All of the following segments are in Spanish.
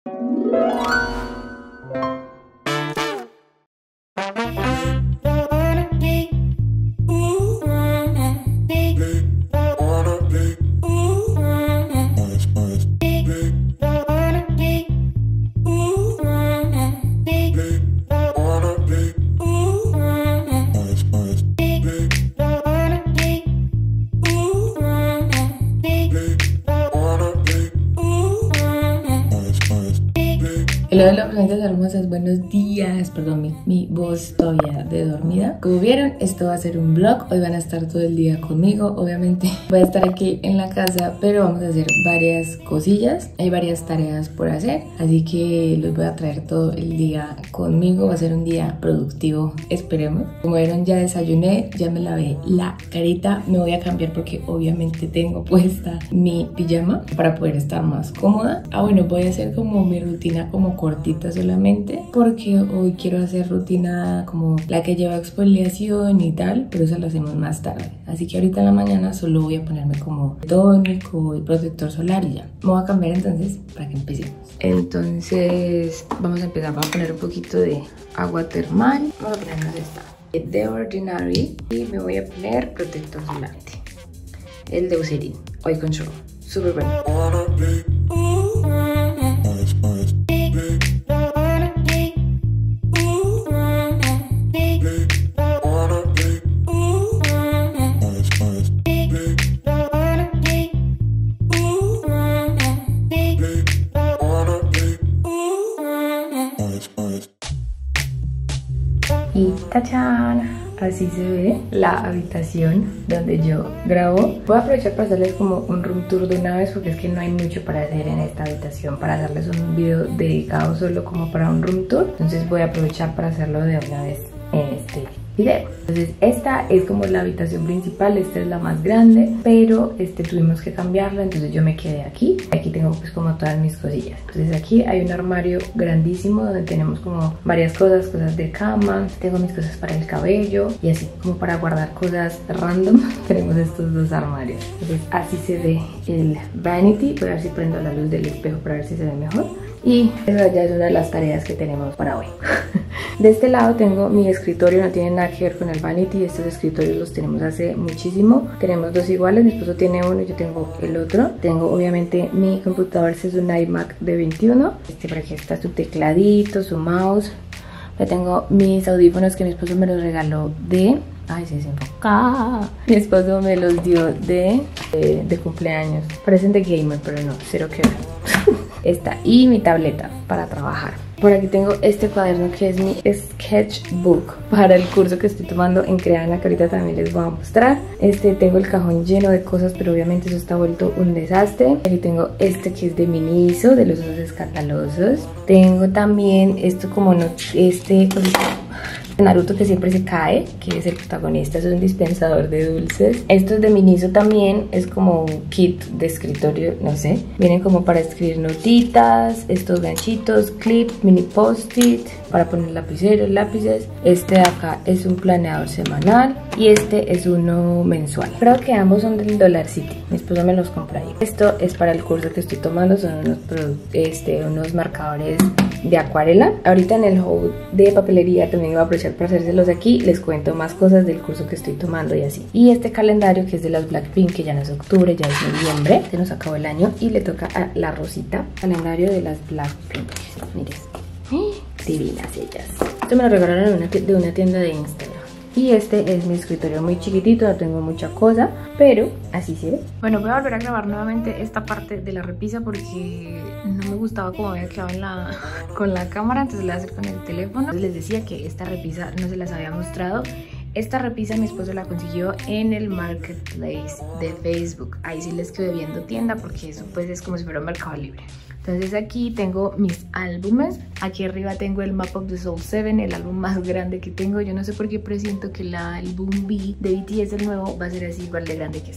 Hola, bonitas hermosas, buenos días. Perdón, mi voz todavía de dormida. Como vieron, esto va a ser un vlog. Hoy van a estar todo el día conmigo. Obviamente voy a estar aquí en la casa, pero vamos a hacer varias cosillas. Hay varias tareas por hacer, así que los voy a traer todo el día conmigo. Va a ser un día productivo, esperemos. Como vieron, ya desayuné, ya me lavé la carita. Me voy a cambiar porque obviamente tengo puesta mi pijama para poder estar más cómoda. Bueno, voy a hacer como mi rutina como cortita solamente, porque hoy quiero hacer rutina como la que lleva exfoliación y tal, pero eso lo hacemos más tarde. Así que ahorita en la mañana solo voy a ponerme como tónico y protector solar y ya. Me voy a cambiar entonces para que empecemos. Entonces vamos a empezar. Vamos a poner un poquito de agua termal. Vamos a ponernos esta The Ordinary y me voy a poner protector solar, el de Eucerin Oil Control, súper bueno. Y ¡tachán! Así se ve la habitación donde yo grabo. Voy a aprovechar para hacerles como un room tour de una vez, porque es que no hay mucho para hacer en esta habitación para hacerles un video dedicado solo como para un room tour. Entonces voy a aprovechar para hacerlo de una vez en este video. Entonces esta es como la habitación principal, esta es la más grande, pero tuvimos que cambiarla, entonces yo me quedé aquí. Aquí tengo pues como todas mis cosillas. Entonces aquí hay un armario grandísimo donde tenemos como varias cosas de cama, tengo mis cosas para el cabello y así como para guardar cosas random. Tenemos estos dos armarios. Entonces así se ve el vanity. Voy a ver si prendo la luz del espejo para ver si se ve mejor. Y esa ya es una de las tareas que tenemos para hoy. De este lado tengo mi escritorio, no tiene nada que ver con el vanity. Estos escritorios los tenemos hace muchísimo. Tenemos dos iguales, mi esposo tiene uno y yo tengo el otro. Tengo obviamente mi computador, este es un iMac de 21. Por aquí está su tecladito, su mouse. Ya tengo mis audífonos que mi esposo me los regaló de... Ay, se desenfoca. Mi esposo me los dio de cumpleaños. Parecen de gamer, pero no, cero que ver. Esta y mi tableta para trabajar. Por aquí tengo este cuaderno que es mi sketchbook para el curso que estoy tomando en Creana, que ahorita también les voy a mostrar. Tengo el cajón lleno de cosas, pero obviamente eso está vuelto un desastre. Aquí tengo que es de Miniso, de los osos escandalosos. Tengo también esto como Naruto que siempre se cae, que es el protagonista, es un dispensador de dulces. Esto es de Miniso también, es como un kit de escritorio, no sé. Vienen como para escribir notitas, estos ganchitos, clip, mini post-it, para poner lapiceros, lápices. Este de acá es un planeador semanal y este es uno mensual. Creo que ambos son del Dollar City, mi esposo me los compra ahí. Esto es para el curso que estoy tomando, son unos marcadores de acuarela. Ahorita en el haul de papelería también voy a aprovechar para hacérselos aquí. Les cuento más cosas del curso que estoy tomando y así. Y este calendario que es de las Blackpink, que ya no es octubre, ya es noviembre, se nos acabó el año y le toca a la Rosita, calendario de las Blackpink. Miren, divinas ellas. Esto me lo regalaron de una tienda de Instagram. Y este es mi escritorio muy chiquitito, no tengo mucha cosa, pero así se ve. Bueno, voy a volver a grabar nuevamente esta parte de la repisa porque no me gustaba cómo había quedado con la cámara, entonces la voy a hacer con el teléfono. Entonces les decía que esta repisa no se las había mostrado. Esta repisa mi esposo la consiguió en el marketplace de Facebook. Ahí sí les quedé viendo tienda porque eso pues es como si fuera un Mercado Libre. Entonces aquí tengo mis álbumes. Aquí arriba tengo el Map of the Soul 7, el álbum más grande que tengo. Yo no sé por qué presiento que el álbum B de BTS, el nuevo, va a ser así igual de grande que este.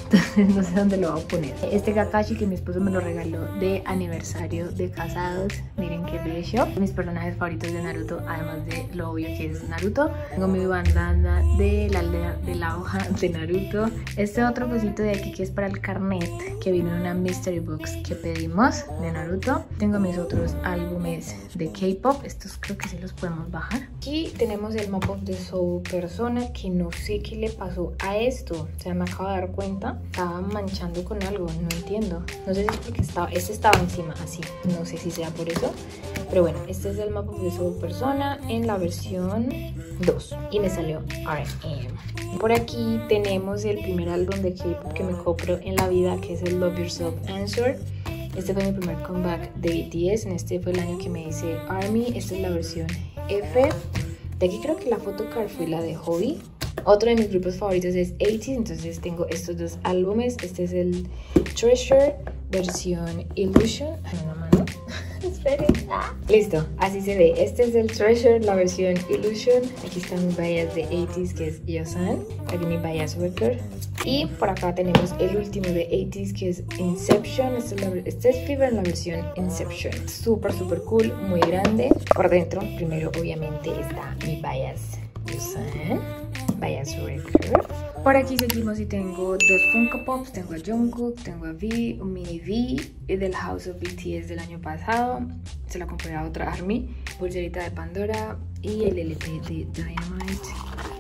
entonces no sé dónde lo voy a poner. Este Kakashi que mi esposo me lo regaló de aniversario de casados, miren qué bello. Mis personajes favoritos de Naruto, además de lo obvio que es Naruto. Tengo mi bandana de la aldea de la hoja de Naruto. Este otro cosito de aquí que es para el carnet, que vino en una mystery box que pedimos de Naruto. Tengo mis otros álbumes de K-pop, estos creo que sí los podemos bajar. Aquí tenemos el map of the soul persona, que no sé qué le pasó a esto, o sea, me acabo de dar cuenta, estaba manchando con algo, no entiendo, no sé si es porque este estaba encima así, no sé si sea por eso, pero bueno, este es el map of the soul persona en la versión 2 y me salió RM. Por aquí tenemos el primer álbum de K-pop que me compro en la vida, que es el Love Yourself Answer. Este fue mi primer comeback de BTS, en este fue el año que me hice ARMY. Esta es la versión F. De aquí creo que la photocard fue la de Hobby. Otro de mis grupos favoritos es 80s, entonces tengo estos dos álbumes. Este es el Treasure versión Illusion. Una mano. Esperen. Listo, así se ve. Este es el Treasure, la versión Illusion. Aquí están mis bias de 80s, que es Yosan. Aquí mi bias record. Y por acá tenemos el último de 80s, que es Inception. Este es Fever en la versión Inception. Súper cool, muy grande. Por dentro, primero obviamente está mi bias Yosan, bias record. Por aquí seguimos y tengo dos Funko Pops. Tengo a Jungkook, tengo a V, un mini V del House of BTS del año pasado. Se la compré a otra ARMY. Pulserita de Pandora y el LP de Dynamite.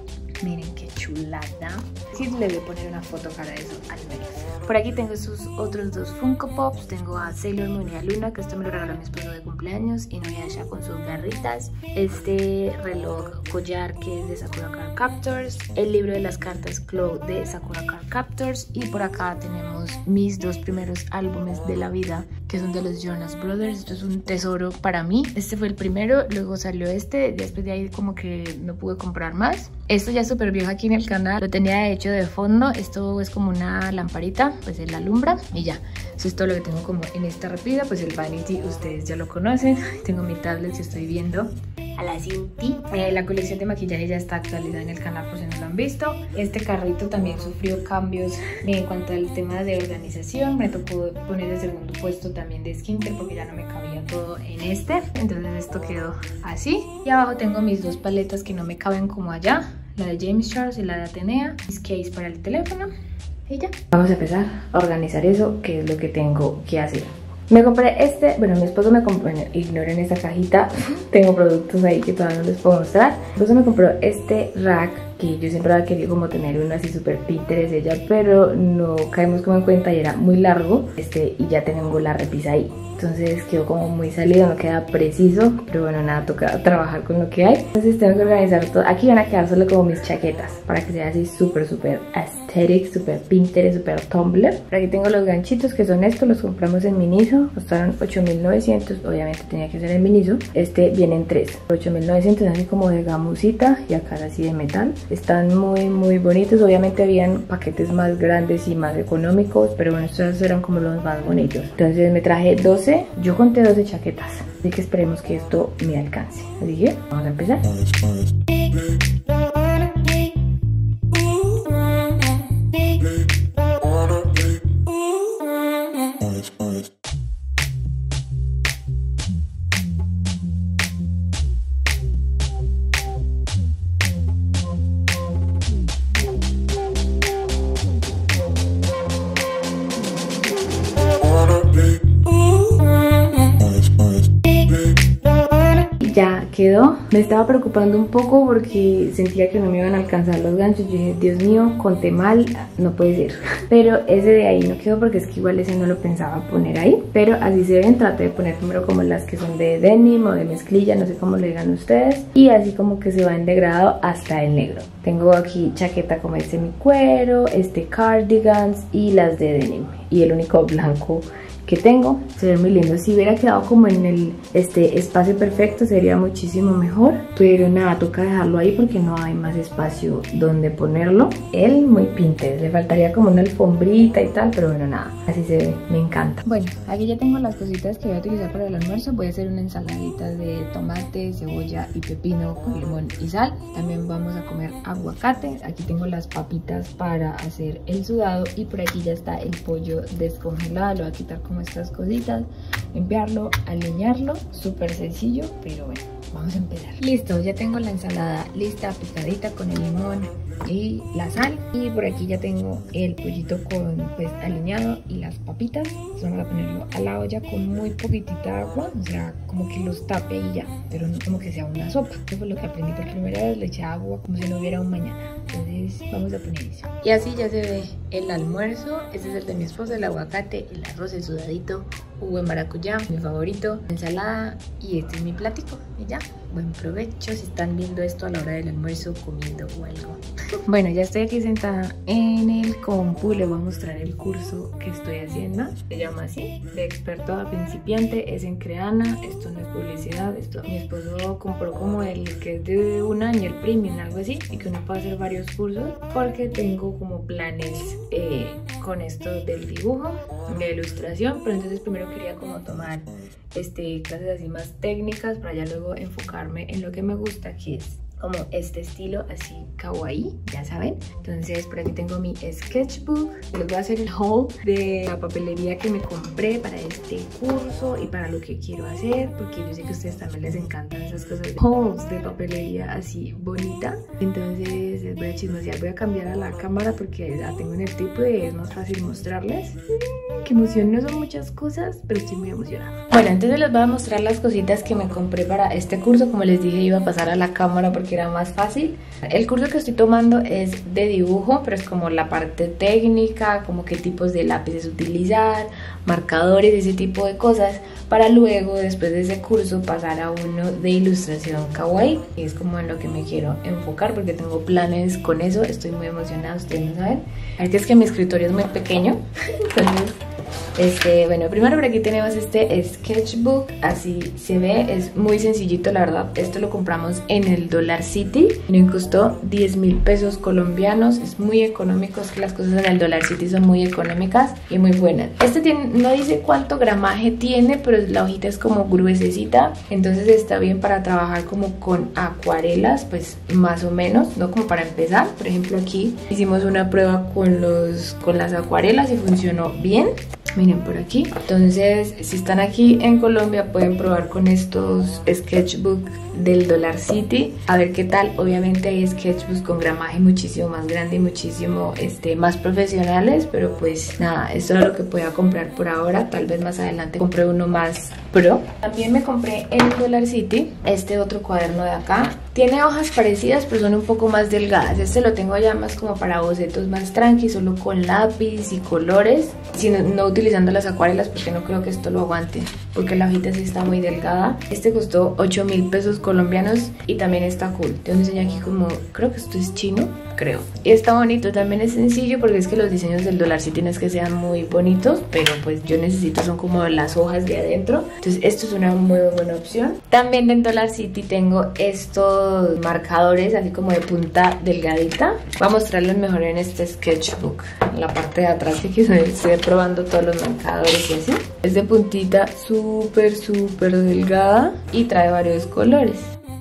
Miren qué chulada. Sí, le voy a poner una foto para eso al menos. Por aquí tengo sus otros dos Funko Pops. Tengo a Sailor Moon y a Luna, que esto me lo regaló mi esposo de cumpleaños, y Inuyasha con sus garritas. Este reloj collar que es de Sakura Card Captors. El libro de las cartas Claw de Sakura Card Captors. Y por acá tenemos mis dos primeros álbumes de la vida, que son de los Jonas Brothers. Esto es un tesoro para mí. Este fue el primero, luego salió este. Después de ahí como que no pude comprar más. Esto ya es súper viejo aquí en el canal. Lo tenía hecho de fondo. Esto es como una lamparita, pues él la alumbra y ya. Eso es todo lo que tengo como en esta rápida. Pues el Vanity ustedes ya lo conocen. Tengo mi tablet que estoy viendo a la Cinti. La colección de maquillaje ya está actualizada en el canal por si no lo han visto. Este carrito también sufrió cambios en cuanto al tema de organización. Me tocó poner el segundo puesto también de skincare porque ya no me cabía todo en este. Entonces esto quedó así. Y abajo tengo mis dos paletas que no me caben como allá. La de James Charles y la de Atenea. Mis case para el teléfono. Y ya. Vamos a empezar a organizar eso, que es lo que tengo que hacer. Me compré este, bueno, mi esposo me compró, ignoren esta cajita, tengo productos ahí que todavía no les puedo mostrar. Mi esposo me compró este rack, que yo siempre había querido como tener uno así súper Pinterest ella, pero no caímos como en cuenta y era muy largo, y ya tengo la repisa ahí. Entonces quedó como muy salido, no queda preciso, pero bueno, nada, toca trabajar con lo que hay. Entonces tengo que organizar todo. Aquí van a quedar solo como mis chaquetas, para que sea así súper aesthetic, súper Pinterest, súper Tumblr. Por aquí tengo los ganchitos, que son estos, los compramos en Miniso, costaron 8.900, obviamente tenía que ser en Miniso. Este viene en 3, 8.900, así como de gamusita y acá así de metal. Están muy bonitos, obviamente habían paquetes más grandes y más económicos, pero bueno, estos eran como los más bonitos. Entonces me traje 12. Yo conté 12 chaquetas, así que esperemos que esto me alcance. Así que vamos a empezar. Ya quedó. Me estaba preocupando un poco porque sentía que no me iban a alcanzar los ganchos. Yo dije, Dios mío, conté mal, no puede ser. Pero ese de ahí no quedó porque es que igual ese no lo pensaba poner ahí. Pero así se ven, traté de poner primero como las que son de denim o de mezclilla, no sé cómo le digan ustedes. Y así como que se va en degradado hasta el negro. Tengo aquí chaqueta como semicuero, cardigans y las de denim. Y el único blanco que tengo. Se ve muy lindo. Si hubiera quedado como en el espacio perfecto sería muchísimo mejor, pero nada, toca dejarlo ahí porque no hay más espacio donde ponerlo. Él muy Pinterest, le faltaría como una alfombrita y tal, pero bueno, nada, así se ve, me encanta. Bueno, aquí ya tengo las cositas que voy a utilizar para el almuerzo. Voy a hacer una ensaladita de tomate, cebolla y pepino con limón y sal. También vamos a comer aguacate. Aquí tengo las papitas para hacer el sudado y por aquí ya está el pollo descongelado. Lo voy a quitar como estas cositas, limpiarlo, alinearlo, súper sencillo, pero bueno, vamos a empezar. Listo, ya tengo la ensalada lista, picadita con el limón y la sal, y por aquí ya tengo el pollito con pues alineado y las papitas. Entonces vamos a ponerlo a la olla con muy poquitita agua, o sea, como que los tape y ya, pero no como que sea una sopa. Eso fue lo que aprendí por primera vez, le eché agua como si no hubiera un mañana. Entonces vamos a poner eso. Y así ya se ve el almuerzo. Este es el de mi esposo, el aguacate, el arroz, el sudadito, jugo de maracuyá, mi favorito, ensalada, y este es mi platico. Y ya, buen provecho si están viendo esto a la hora del almuerzo, comiendo o algo. Bueno, ya estoy aquí sentada en el compu. Les voy a mostrar el curso que estoy haciendo. Se llama así, de experto a principiante. Es en Creana. Esto no es publicidad. Esto mi esposo compró como el que es de un año, el premium, algo así, y que uno puede hacer varios cursos porque tengo como planes con esto del dibujo, de ilustración. Pero entonces primero quería como tomar clases así más técnicas para ya luego enfocarme en lo que me gusta, que es como este estilo así kawaii, ya saben. Entonces por aquí tengo mi sketchbook. Les voy a hacer el haul de la papelería que me compré para este curso y para lo que quiero hacer, porque yo sé que a ustedes también les encantan esas cosas de hauls de papelería así bonita. Entonces les voy a chismosear. Voy a cambiar a la cámara porque la tengo en el trípode y es más fácil mostrarles. Qué emoción, no son muchas cosas, pero estoy muy emocionada. Bueno, entonces les voy a mostrar las cositas que me compré para este curso. Como les dije, iba a pasar a la cámara porque era más fácil. El curso que estoy tomando es de dibujo, pero es como la parte técnica, como qué tipos de lápices utilizar, marcadores, ese tipo de cosas, para luego, después de ese curso, pasar a uno de ilustración kawaii, que es como en lo que me quiero enfocar, porque tengo planes con eso. Estoy muy emocionada, ustedes no saben. Aquí es que mi escritorio es muy pequeño, entonces bueno, primero por aquí tenemos este sketchbook, así se ve, es muy sencillito, la verdad. Esto lo compramos en el Dollar City y nos costó 10.000 pesos colombianos. Es muy económico, es que las cosas en el Dollar City son muy económicas y muy buenas. No dice cuánto gramaje tiene, pero la hojita es como gruesecita, entonces está bien para trabajar como con acuarelas, pues más o menos, no como para empezar. Por ejemplo, aquí hicimos una prueba con las acuarelas y funcionó bien. Miren por aquí. Entonces, si están aquí en Colombia, pueden probar con estos sketchbooks del Dollar City, a ver qué tal. Obviamente hay sketchbooks con gramaje muchísimo más grande y muchísimo más profesionales, pero pues nada, esto es lo que podía comprar por ahora. Tal vez más adelante compré uno más pro. También me compré en el Dollar City este otro cuaderno de acá. Tiene hojas parecidas, pero son un poco más delgadas. Este lo tengo ya más como para bocetos más tranqui, solo con lápiz y colores, no utilizando las acuarelas, porque no creo que esto lo aguante, porque la hojita sí está muy delgada. Este costó 8.000 pesos colombianos y también está cool. Te enseño aquí como, creo que esto es chino, creo. Y está bonito, también es sencillo, porque es que los diseños del Dollar City no es que sean muy bonitos, pero pues yo necesito son como las hojas de adentro. Entonces esto es una muy buena opción. También del Dollar City tengo estos marcadores así como de punta delgadita. Voy a mostrarlos mejor en este sketchbook, en la parte de atrás, que aquí estoy probando todos los marcadores y así. Es de puntita súper delgada y trae varios colores.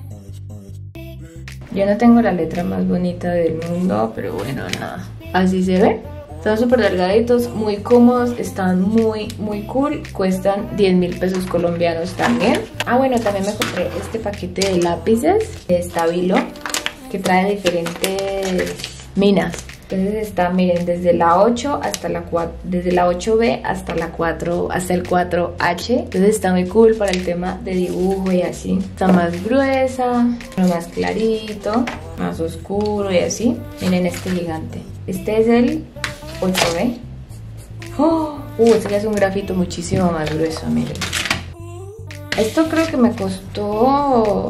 Yo no tengo la letra más bonita del mundo, pero bueno, nada, así se ve. Son súper delgaditos, muy cómodos, están muy cool. Cuestan 10.000 pesos colombianos también. Ah, bueno, también me compré este paquete de lápices de Stabilo, que trae diferentes minas. Entonces está, miren, desde la 8 hasta la 4, desde la 8B hasta la 4, hasta el 4H. Entonces está muy cool para el tema de dibujo y así. Está más gruesa, más clarito, más oscuro y así. Miren este gigante. Este es el 8B. Este ya es un grafito muchísimo más grueso, miren. Esto creo que me costó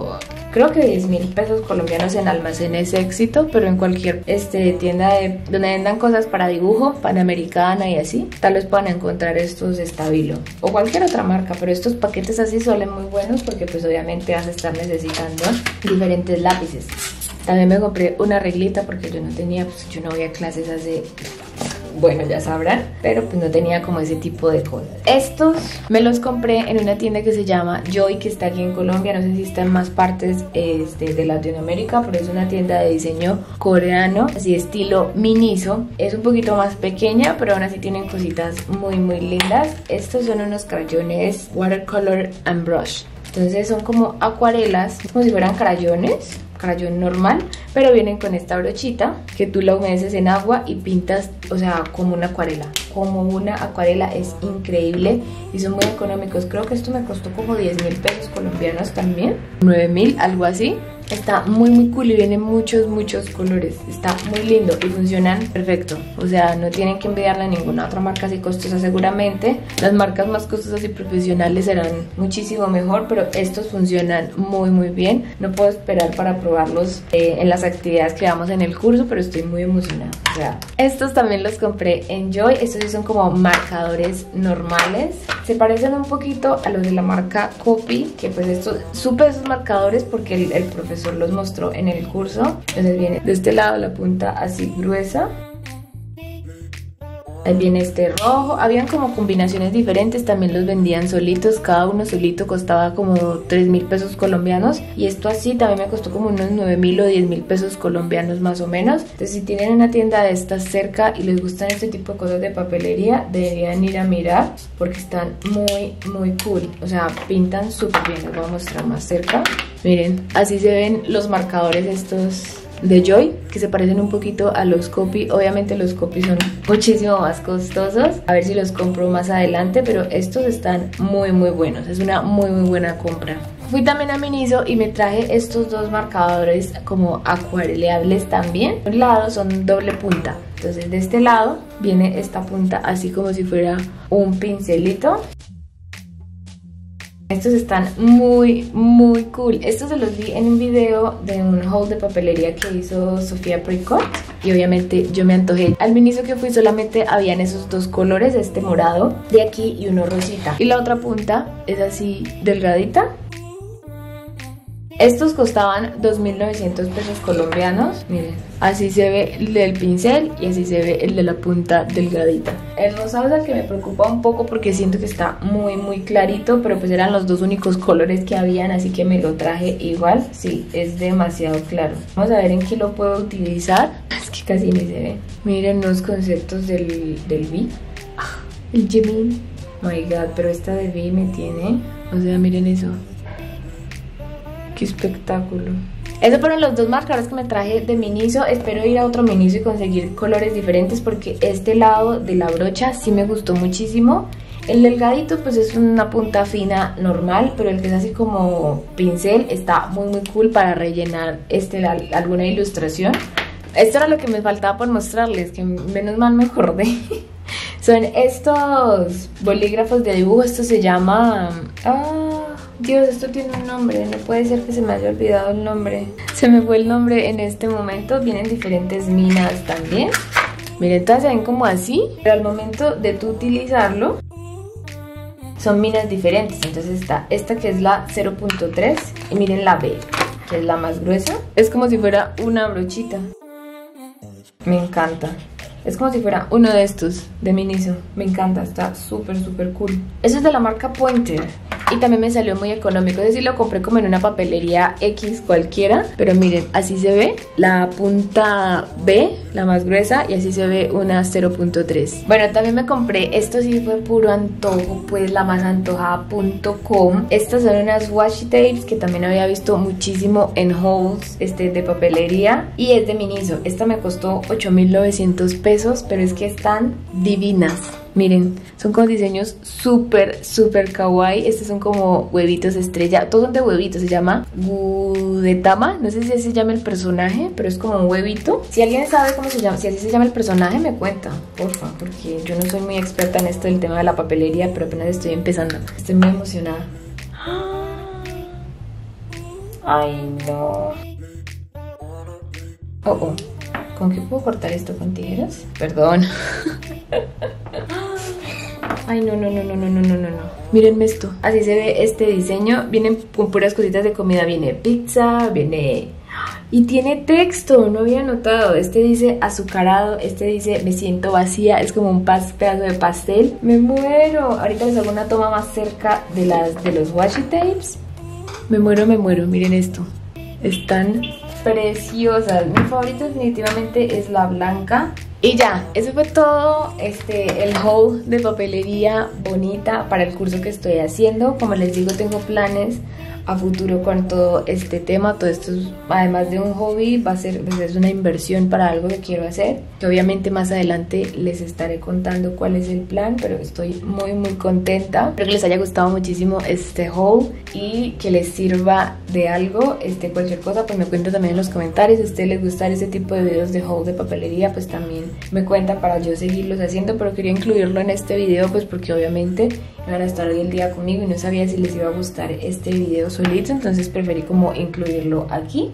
creo que 10.000 pesos colombianos en Almacenes Éxito, pero en cualquier tienda donde vendan cosas para dibujo, Panamericana y así, tal vez puedan encontrar estos Stabilo o cualquier otra marca, pero estos paquetes así suelen muy buenos porque pues obviamente vas a estar necesitando diferentes lápices. También me compré una reglita porque yo no tenía, pues yo no voy a clases hace... bueno, ya sabrán, pero pues no tenía como ese tipo de cosas. Estos me los compré en una tienda que se llama Joy, que está aquí en Colombia. No sé si está en más partes de Latinoamérica, pero es una tienda de diseño coreano, así estilo Miniso. Es un poquito más pequeña, pero aún así tienen cositas muy muy lindas. Estos son unos crayones Watercolor and Brush. Entonces son como acuarelas, como si fueran crayones, crayón normal, pero vienen con esta brochita que tú la humedeces en agua y pintas, o sea, como una acuarela. Como una acuarela, es increíble y son muy económicos. Creo que esto me costó como 10.000 pesos colombianos también, 9.000, algo así. Está muy muy cool y vienen muchos colores. Está muy lindo y funcionan perfecto. O sea, no tienen que envidiarle a ninguna otra marca así costosa. Seguramente las marcas más costosas y profesionales serán muchísimo mejor, pero estos funcionan muy muy bien. No puedo esperar para probarlos en las actividades que damos en el curso, pero estoy muy emocionada. O sea, estos también los compré en Joy. Estos sí son como marcadores normales. Se parecen un poquito a los de la marca Copy, que pues estos supe esos marcadores porque el profesor los mostró en el curso. Entonces viene de este lado la punta así gruesa, ahí viene este rojo. Habían como combinaciones diferentes, también los vendían solitos, cada uno solito costaba como 3.000 pesos colombianos y esto así también me costó como unos 9.000 o 10.000 pesos colombianos más o menos. Entonces si tienen una tienda de estas cerca y les gustan este tipo de cosas de papelería, deberían ir a mirar porque están muy muy cool. O sea, pintan súper bien. Les voy a mostrar más cerca. Miren, así se ven los marcadores estos de Joy, que se parecen un poquito a los Copy. Obviamente los Copy son muchísimo más costosos. A ver si los compro más adelante, pero estos están muy muy buenos. Es una muy muy buena compra. Fui también a Miniso y me traje estos dos marcadores como acuareleables también. De un lado son doble punta. Entonces de este lado viene esta punta así como si fuera un pincelito. Estos están muy muy cool. Estos se los vi en un video de un haul de papelería que hizo Sofía Pricot y obviamente yo me antojé. Al Miniso que fui solamente habían esos dos colores, este morado de aquí y uno rosita, y la otra punta es así delgadita. Estos costaban 2.900 pesos colombianos. Miren, así se ve el del pincel y así se ve el de la punta delgadita. El rosado es el que me preocupa un poco porque siento que está muy muy clarito, pero pues eran los dos únicos colores que habían, así que me lo traje igual. Sí, es demasiado claro. Vamos a ver en qué lo puedo utilizar. Es que casi ni se ve. Miren los conceptos del V. El Gemini. My God, pero esta de V me tiene... O sea, miren eso. ¡Qué espectáculo! Esos fueron los dos marcadores que me traje de Miniso. Espero ir a otro Miniso y conseguir colores diferentes porque este lado de la brocha sí me gustó muchísimo. El delgadito pues es una punta fina normal, pero el que es así como pincel está muy muy cool para rellenar alguna ilustración. Esto era lo que me faltaba por mostrarles, que menos mal me acordé. Son estos bolígrafos de dibujo. Esto se llama... Dios, esto tiene un nombre, no puede ser que se me haya olvidado el nombre. Se me fue el nombre en este momento. Vienen diferentes minas también. Miren, todas se ven como así, pero al momento de tú utilizarlo son minas diferentes. Entonces está esta que es la 0.3 y miren la B, que es la más gruesa. Es como si fuera una brochita. Me encanta. Es como si fuera uno de estos de Miniso. Me encanta, está súper súper cool. Eso es de la marca Pointer y también me salió muy económico. Es decir, lo compré como en una papelería X cualquiera, pero miren, así se ve la punta B, la más gruesa, y así se ve una 0.3. Bueno, también me compré, esto sí fue puro antojo, pues la más antojada.com. Estas son unas washi tapes que también había visto muchísimo en hauls de papelería y es de Miniso. Esta me costó 8.900 pesos, pero es que están divinas. Miren, son como diseños súper, súper kawaii. Estos son como huevitos estrella. Todos son de huevitos, se llama Gudetama. No sé si así se llama el personaje, pero es como un huevito. Si alguien sabe cómo se llama, si así se llama el personaje, me cuenta, porfa, porque yo no soy muy experta en esto del tema de la papelería, pero apenas estoy empezando. Estoy muy emocionada. Ay, no. Oh. ¿Con qué puedo cortar esto? ¿Con tijeras? Perdón. Ay, no. Mírenme esto. Así se ve este diseño. Vienen con puras cositas de comida. Viene pizza, viene... Y tiene texto, no había notado. Este dice azucarado, este dice me siento vacía. Es como un pedazo de pastel. Me muero. Ahorita les hago una toma más cerca de los washi tapes. Me muero. Miren esto. Están preciosas. Mi favorita definitivamente es la blanca. Y ya, eso fue todo el haul de papelería bonita para el curso que estoy haciendo. Como les digo, tengo planes a futuro con todo este tema. Todo esto, además de un hobby, va a ser pues, una inversión para algo que quiero hacer, que obviamente más adelante les estaré contando cuál es el plan, pero estoy muy contenta. Espero que les haya gustado muchísimo este haul y que les sirva de algo. Cualquier cosa pues me cuentan también en los comentarios. Si a ustedes les gustan este tipo de videos de haul de papelería, pues también me cuentan para yo seguirlos haciendo, pero quería incluirlo en este video pues porque obviamente iban a estar hoy el día conmigo y no sabía si les iba a gustar este video solito, entonces preferí como incluirlo aquí.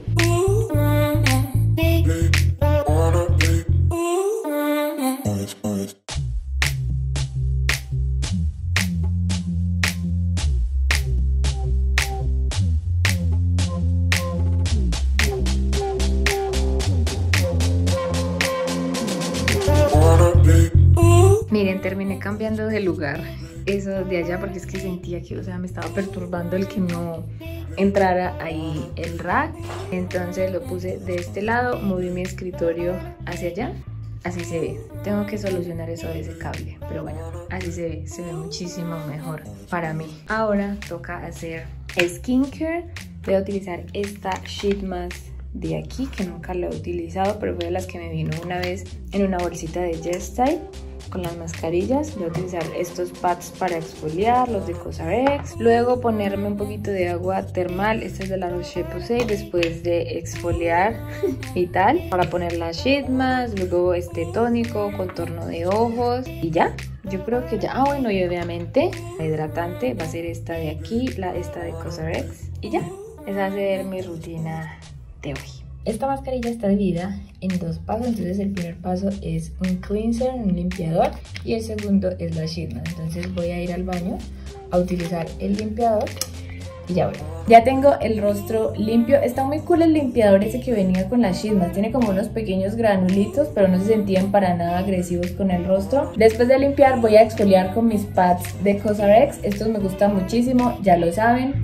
Miren, terminé cambiando de lugar eso de allá porque es que sentía que, o sea, me estaba perturbando el que no entrara ahí el rack. Entonces lo puse de este lado, moví mi escritorio hacia allá. Así se ve. Tengo que solucionar eso de ese cable, pero bueno, así se ve muchísimo mejor para mí. Ahora toca hacer skincare. Voy a utilizar esta sheet mask de aquí, que nunca la he utilizado, pero fue de las que me vino una vez en una bolsita de Just-Type con las mascarillas. Voy a utilizar estos pads para exfoliar, los de Cosrx. Luego ponerme un poquito de agua termal, esta es de la Roche-Posay, después de exfoliar y tal, para poner la sheet mask, luego este tónico, contorno de ojos y ya. Yo creo que ya, bueno, y obviamente la hidratante va a ser esta de aquí, esta de Cosrx y ya. Esa va a ser mi rutina de hoy. Esta mascarilla está dividida en dos pasos, entonces el primer paso es un cleanser, un limpiador, y el segundo es la sheet mask. Entonces voy a ir al baño a utilizar el limpiador y ya voy. Ya tengo el rostro limpio. Está muy cool el limpiador ese que venía con la sheet mask. Tiene como unos pequeños granulitos, pero no se sentían para nada agresivos con el rostro. Después de limpiar voy a exfoliar con mis pads de Cosrx. Estos me gustan muchísimo, ya lo saben.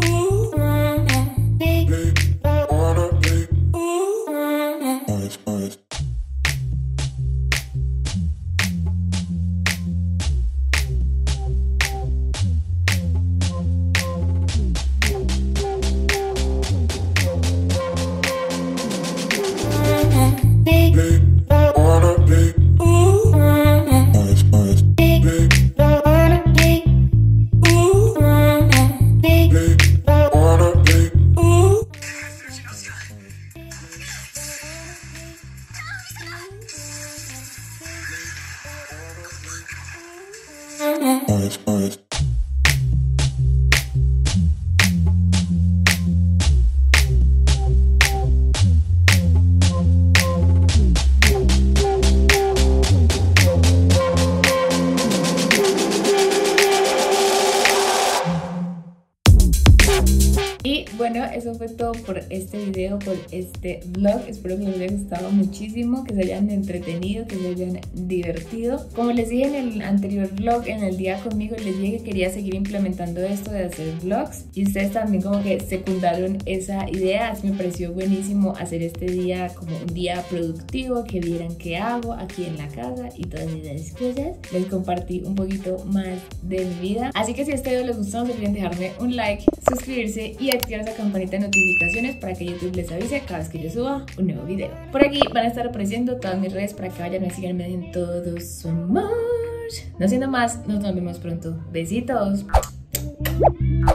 Y bueno, eso fue todo por este video, por este vlog. Espero que les haya gustado muchísimo, que se hayan entretenido, que se hayan divertido. Como les dije en el anterior vlog, en el día conmigo, les dije que quería seguir implementando esto de hacer vlogs, y ustedes también como que secundaron esa idea. Así me pareció buenísimo hacer este día como un día productivo, que vieran qué hago aquí en la casa y todas esas cosas. Les compartí un poquito más de mi vida. Así que si este video les gustó, no se olviden dejarme un like, suscribirse y activar esa campanita de notificaciones para que YouTube les avise cada vez que yo suba un nuevo video. Por aquí van a estar apareciendo todas mis redes para que vayan a seguirme en todo su amor. No siendo más, nos vemos pronto. Besitos.